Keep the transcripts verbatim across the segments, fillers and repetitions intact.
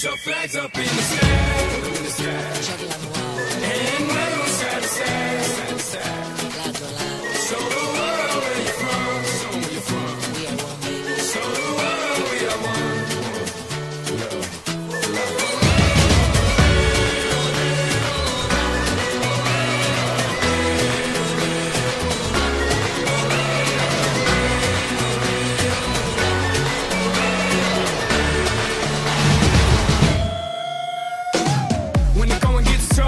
your flags up in the sky, in the sky. And wave 'em side to side, side to side. Show the world where you're from, show 'em where you're from. We are one, baby. Show the world we are one. When the going gets tough,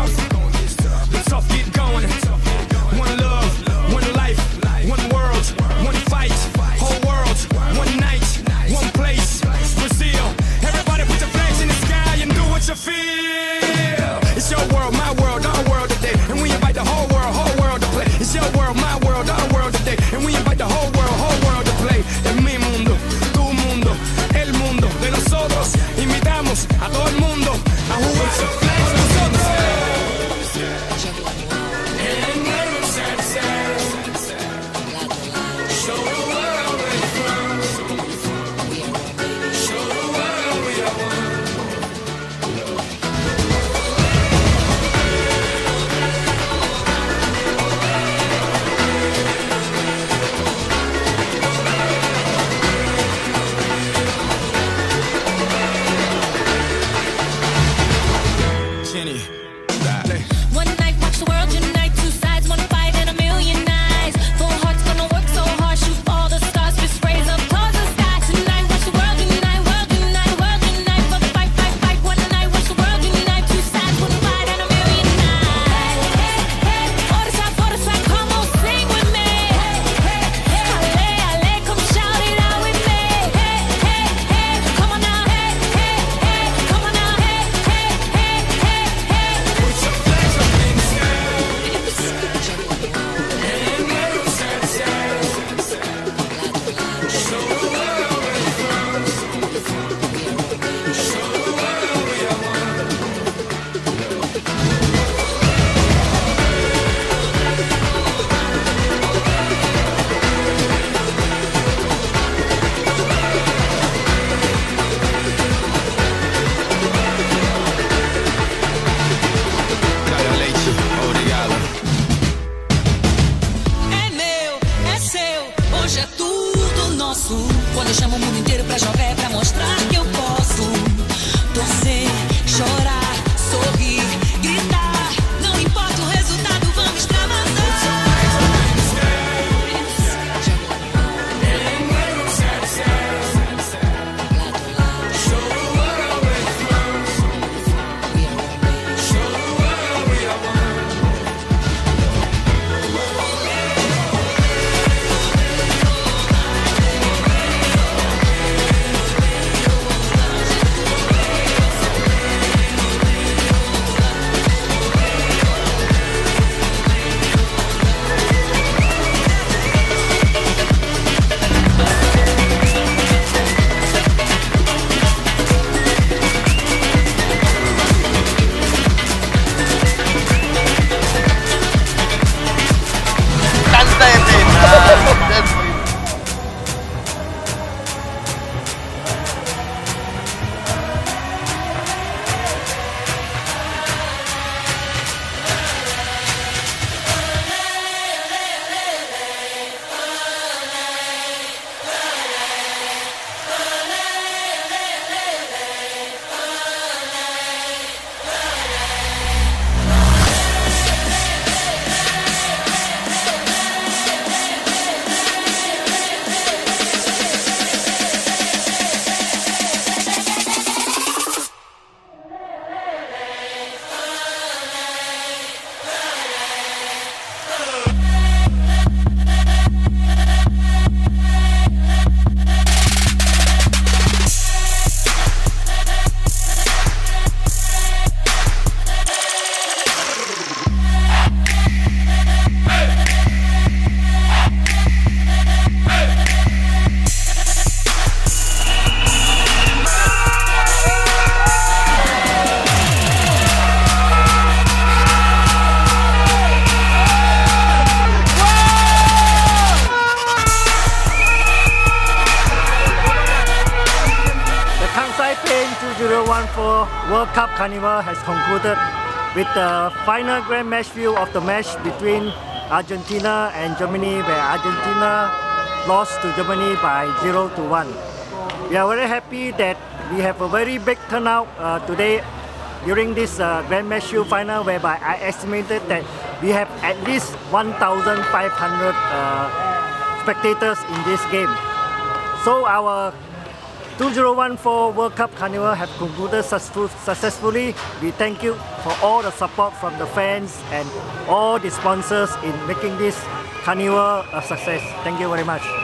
fourteen World Cup Carnival has concluded with the final grand match view of the match between Argentina and Germany, where Argentina lost to Germany by zero to one. We are very happy that we have a very big turnout uh, today during this uh, grand match view final, whereby I estimated that we have at least one thousand five hundred uh, spectators in this game. So our two thousand fourteen World Cup Carnival have concluded successfully. We thank you for all the support from the fans and all the sponsors in making this carnival a success. Thank you very much.